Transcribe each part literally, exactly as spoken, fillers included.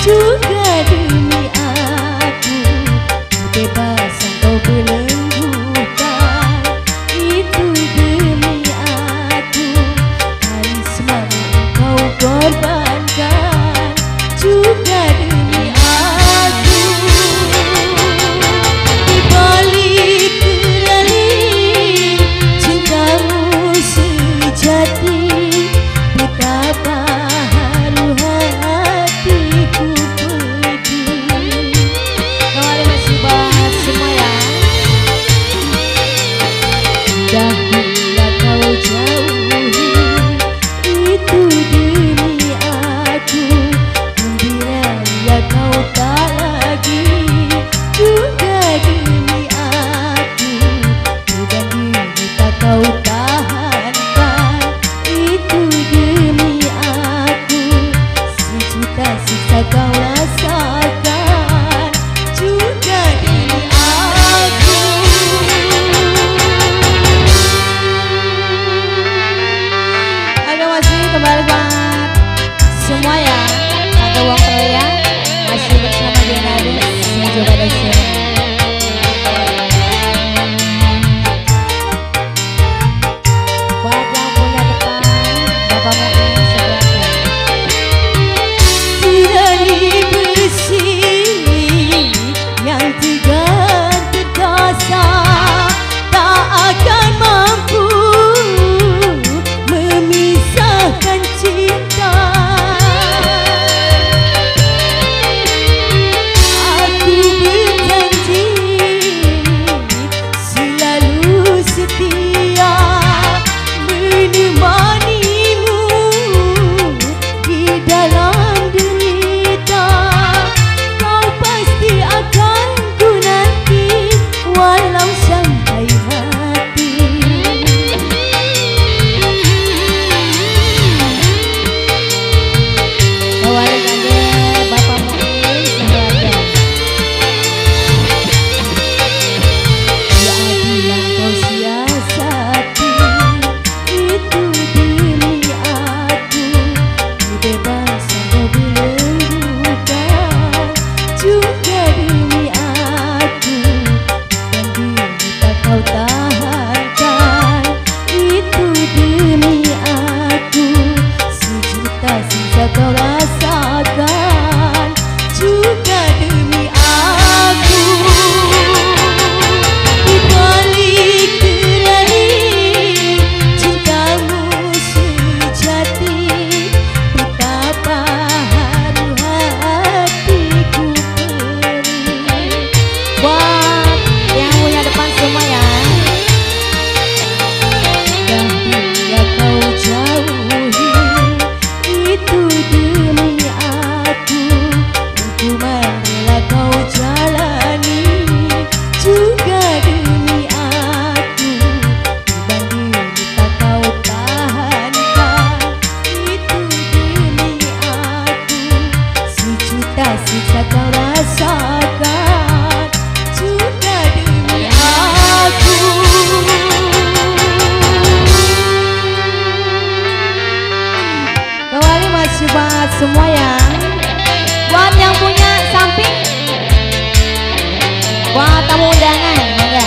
juga demi aku. Kebebasan kau belenggukan, itu demi aku. Karismamu kau korbankan, juga demi aku. Di balik kerani cintamu sejati, betapa haru hatiku pedih. Kemarin masih bahas semua ya. Dahulu kau jauhi, itu demi aku. Gembira kau tak lagi, juga demi aku. Beban diri tak kau tahankan, itu demi aku. Sejuta siksa kau rasakan, juga demi aku. Oke, masih kembali buat semua ya. Ada uang ya, masih bersama Denade. Saya juga ada sini. Buat yang punya depan, Bapak Muin sebelah. Tirani besi yang tegar perkasa, tak akan mampu memisahkan cinta. Aku berjanji selalu setia menemanimu di dalam derita. Kau pasti akan ku nanti walau sampai mati. Balik ada Bapak Muin sebelah. Keadilan kau siasati, itu demi aku. Kebebasan kau belenggukan, juga demi aku. Dan diri tak kau tahankan, itu demi aku. Sejuta siksa kau rasakan, juga demi aku. Di balik kerani cintamu sejati, betapa haru hatiku perih. Buat yang punya depan semua ya. Dahulu kau jauhi, itu demi aku. Hukuman rela kau jalani, juga demi aku. Beban diri tak kau tahankan, itu demi aku. Sejuta siksa kau rasakan, juga demi aku. Kembali masih buat semua ya. Buat yang punya samping, buat tamu undangan, mangga.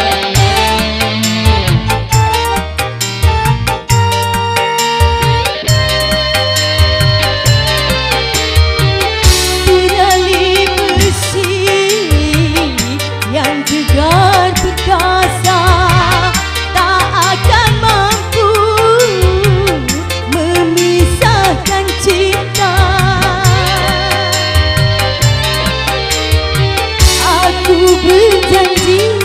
Tirani besi yang tegar perkasa, tak akan mampu memisahkan cinta. Aku berjanji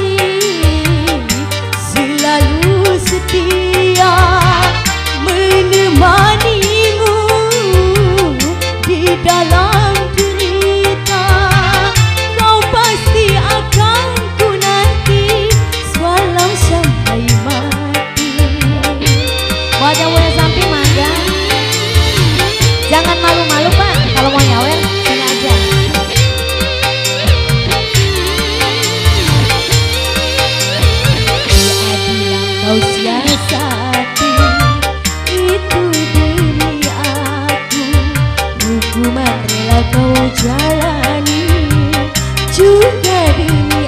rela kau jalani juga demi